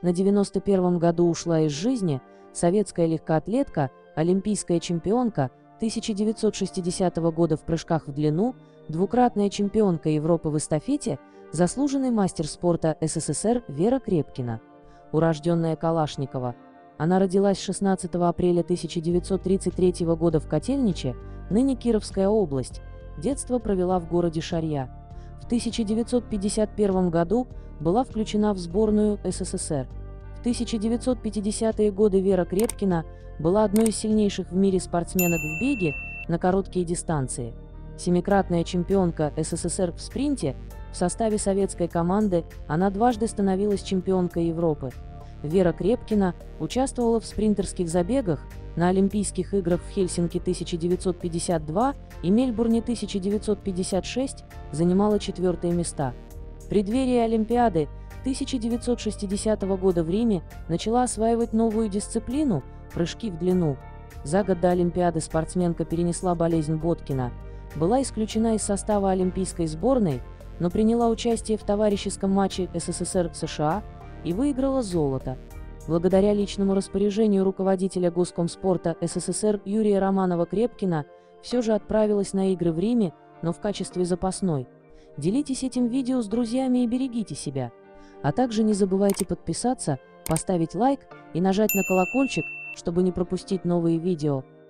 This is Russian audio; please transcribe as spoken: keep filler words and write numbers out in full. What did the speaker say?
на девяносто первом году ушла из жизни советская легкоатлетка, олимпийская чемпионка тысяча девятьсот шестидесятого года в прыжках в длину, двукратная чемпионка Европы в эстафете, заслуженный мастер спорта СССР Вера Крепкина. Урожденная Калашникова. Она родилась шестнадцатого апреля тысяча девятьсот тридцать третьего года в Котельниче, ныне Кировская область. Детство провела в городе Шарья. В тысяча девятьсот пятьдесят первом году была включена в сборную СССР. В тысяча девятьсот пятидесятые годы Вера Крепкина была одной из сильнейших в мире спортсменок в беге на короткие дистанции. Семикратная чемпионка СССР в спринте, в составе советской команды она дважды становилась чемпионкой Европы. Вера Крепкина участвовала в спринтерских забегах на Олимпийских играх в Хельсинки тысяча девятьсот пятьдесят два и Мельбурне тысяча девятьсот пятьдесят шесть, занимала четвертые места. В преддверии Олимпиады тысяча девятьсот шестидесятого года в Риме начала осваивать новую дисциплину – прыжки в длину. За год до Олимпиады спортсменка перенесла болезнь Боткина, была исключена из состава олимпийской сборной, но приняла участие в товарищеском матче СССР-США и выиграла золото. Благодаря личному распоряжению руководителя Госкомспорта СССР Юрия Романова-Крепкина все же отправилась на игры в Риме, но в качестве запасной. Делитесь этим видео с друзьями и берегите себя. А также не забывайте подписаться, поставить лайк и нажать на колокольчик, чтобы не пропустить новые видео.